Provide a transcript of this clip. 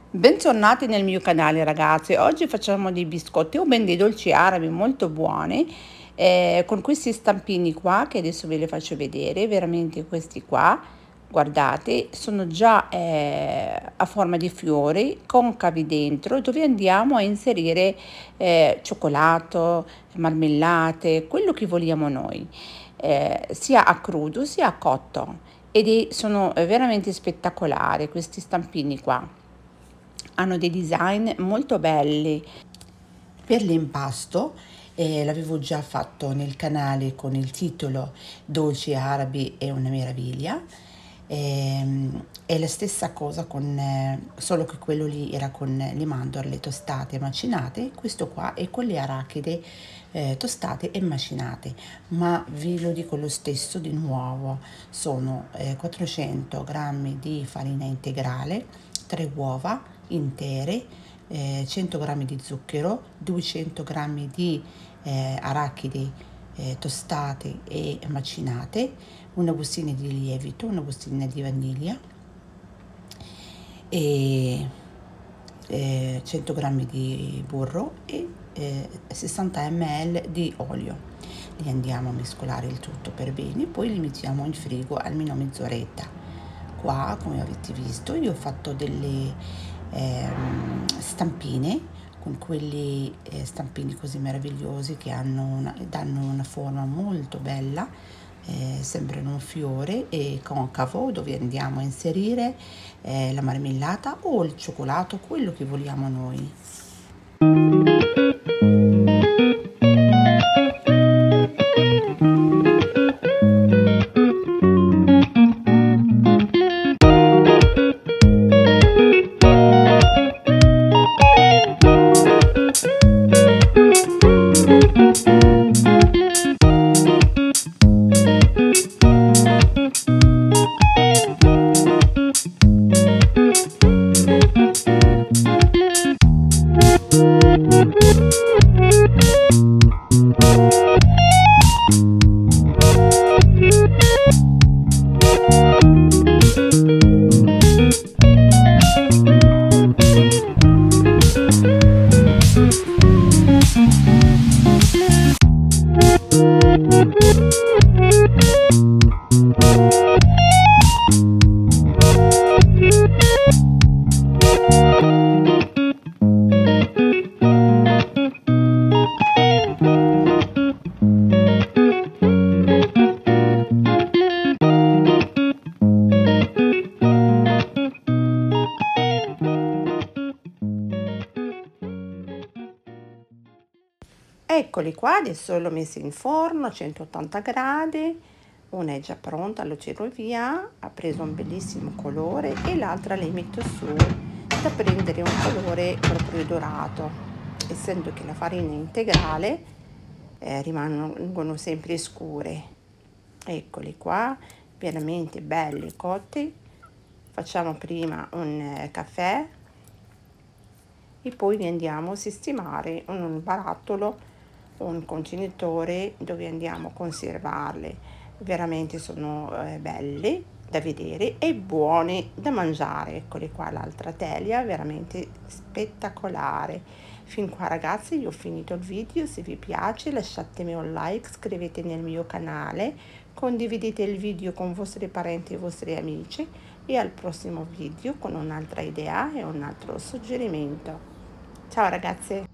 Bentornati nel mio canale ragazzi. Oggi facciamo dei biscotti o ben dei dolci arabi molto buoni, con questi stampini qua che adesso ve li faccio vedere. Veramente questi qua, guardate, sono già a forma di fiori concavi dentro, dove andiamo a inserire cioccolato, marmellate, quello che vogliamo noi, sia a crudo sia a cotto, sono veramente spettacolari questi stampini qua. Hanno dei design molto belli. Per l'impasto l'avevo già fatto nel canale con il titolo Dolci arabi è una meraviglia. È la stessa cosa solo che quello lì era con le mandorle tostate e macinate, questo qua è con le arachidi tostate e macinate, ma ve lo dico lo stesso di nuovo. Sono 400 grammi di farina integrale, 3 uova intere, 100 grammi di zucchero, 200 grammi di arachidi tostate e macinate, una bustina di lievito, una bustina di vaniglia e 100 grammi di burro e 60 ml di olio. Li andiamo a mescolare il tutto per bene, poi li mettiamo in frigo almeno mezz'oretta. Qua, come avete visto, io ho fatto delle stampine, con quelli stampini così meravigliosi che danno una forma molto bella, sembrano un fiore e concavo, dove andiamo a inserire la marmellata o il cioccolato, quello che vogliamo noi. Eccoli qua, adesso l'ho messo in forno a 180 gradi, una è già pronta, lo tiro via, ha preso un bellissimo colore e l'altra le metto su da prendere un colore proprio dorato, essendo che la farina è integrale rimangono sempre scure. Eccoli qua, veramente belli cotti. Facciamo prima un caffè e poi li andiamo a sistemare in un barattolo, un contenitore dove andiamo a conservarli. Veramente sono belli da vedere e buoni da mangiare. Eccoli qua, l'altra teglia veramente spettacolare. Fin qua ragazzi, io ho finito il video. Se vi piace lasciatemi un like, iscrivetevi nel mio canale, condividete il video con i vostri parenti e i vostri amici, e al prossimo video con un'altra idea e un altro suggerimento. Ciao ragazze!